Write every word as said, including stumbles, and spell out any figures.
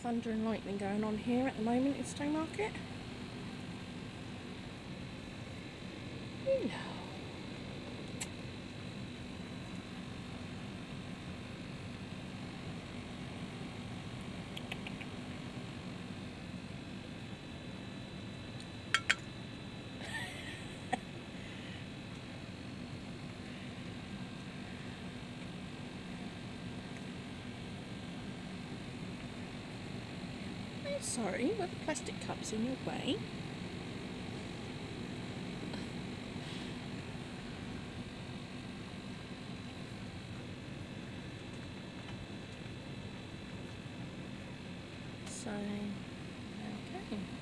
thunder and lightning going on here at the moment in Stowmarket. You know. Sorry, were the plastic cups in your way? So, okay.